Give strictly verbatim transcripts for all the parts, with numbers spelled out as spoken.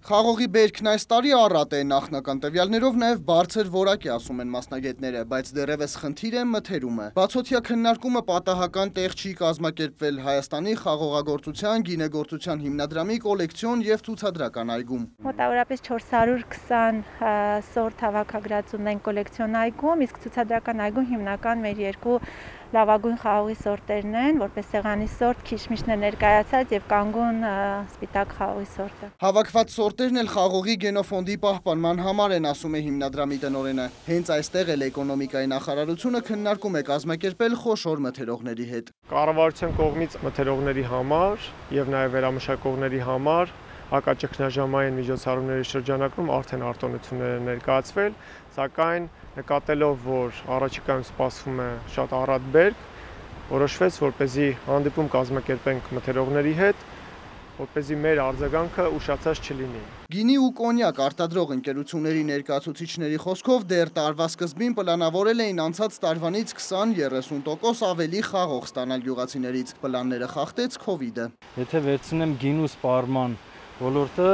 Խաղողի բերքն այս տարի առատ է, նախնական տվյալներով նաև բարձր որակ է, ասում են մասնագետները, բայց դեռևս խնդիր է մթերումը։ Բացօթյա քննարկումը պատահական տեղ չի կազմակերպվել Հայաստանի խաղողագործության, գինեգործության հիմնադրամի կոլեկցիոն և ցուցադրական այգում։ Մոտավորապես չորս հարյուր քսան սորտ հավաքագրած ունենք կոլեկցիոն այգում, իսկ ցուցադրական այգում հիմնական մեր երկու լավագույն խաղողի սորտերն են, որպես սեղանի սորտ, քիշմիշն է ներկայացած և կանգուն սպիտակ խաղողի սորտը։ Հավաքված սորտերն էլ խաղողի գենոֆոնդի պահպանման համար են, ասում է հիմնադրամի տնօրենը։ Հենց այստեղ էլ էկոնոմիկայի նախարարությունը քննարկում է կազմակերպել խոշոր մթերողների հետ։ Կառավարության կողմից մթերողների համար և նաև վերամշակողների համար հակաճգնաժամային միջոցառումների շրջանակում արդեն արտոնություններ են ներկայացվել, սակայն նկատելով, որ առաջիկայում սպասվում է շատ առատ բերք, որոշվեց, որպեսզի հանդիպում կազմակերպենք մթերողների հետ, որպեսզի մեր արձագանքը ուշացած չլինի։ Գինի ու կոնյակ արտադրող ընկերությունների ներկայացուցիչների խոսքով դեռ տարվա սկզբին պլանավորել էին անցած տարվանից քսան-երեսուն տոկոս ավելի խաղող ստանալ գյուղացիներից։ Պլանները խախտեց քովիդը։ Եթե վերցնեմ գինու սպառման ոլորտը,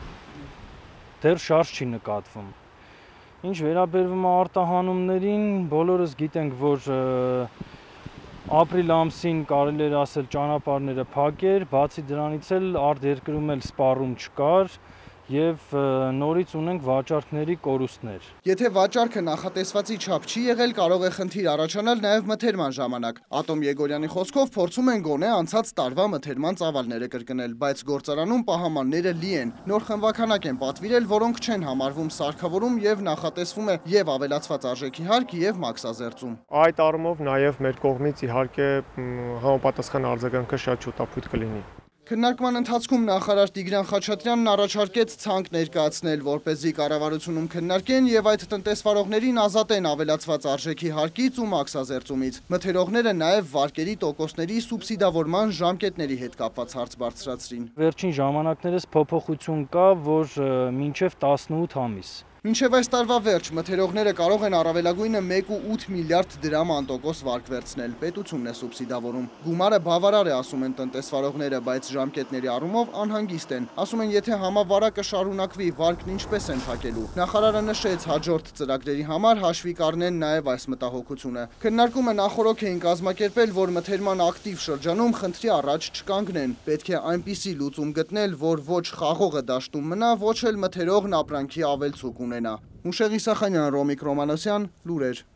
դեռ շարժ չի նկատվում։ Ինչ վերաբերվում է արտահանումներին, բոլորս գիտենք, որ ապրիլ ամսին կարելի էր ասել ճանապարհները փակեր, բացի դրանից էլ արտերկրում էլ սպառում չկար և նորից ունենք վաճառքների կորուստներ։ Եթե վաճառքը նախատեսվածի չափ չի եղել, կարող է խնդիր առաջանալ նաև մթերման ժամանակ։ Ատոմ Եգորյանի խոսքով փորձում են գոնե անցած տարվա մթերման ծավալները կրկնել, բայց գործարանում պահամանները լի են։ Նոր խմբաքանակ են պատվիրել, որոնք չեն համարվում սարքավորում և նախատեսվում է և ավելացված արժեքի հարկ և մաքսազերծում։ Այդ առումով նաև մեր կողմից իհարկե համապատասխան արձագանքը շատ շուտապույտ կլինի։ Քննարկման ընթացքում նախարար Տիգրան Խաչատրյանն առաջարկեց ցանկ ներկայացնել, որպեսզի կառավարությունում քննարկեն և այդ տնտեսվարողներին ազատեն ավելացված արժեքի հարկից ու մաքսազերծումից։ Մթերողները նաև վարկերի տոկոսների սուբսիդավորման ժամկետների հետ կապված հարց բարձրացրին։ Վերջին ժամանակներս փոփոխություն կա, որ մինչև տասնութ ամիս։ Մինչև այս տարվա վերջ մթերողները կարող են առավելագույնը մեկ ու ութ միլիարդ դրամ անտոկոս վարկ վերցնել, պետությունն է սուբսիդավորում։ Գումարը բավարար է, ասում են տնտեսվարողները, բայց ժամկետների առումով անհանգիստ են։ Ասում են, եթե համավարակը շարունակվի, վարկն ինչպես են փակելու։ Նախարարը նշեց, հաջորդ ծրագրերի համար հաշվի կառնեն նաև այս մտահոգությունը։ Քննարկումը նախօրոք էին կազմակերպել, որ մթերման ակտիվ շրջանում խնդրի առաջ չկանգնեն։ Պետք է այնպիսի լուծում գտնել, որ ոչ խաղողը դաշտում մնա, ոչ էլ մթերողն ապրանքի ավելցուկ ունենա։ Մուշեղ Իսախանյան, Ռոմիկ Ռոմանոսյան, լուրեր։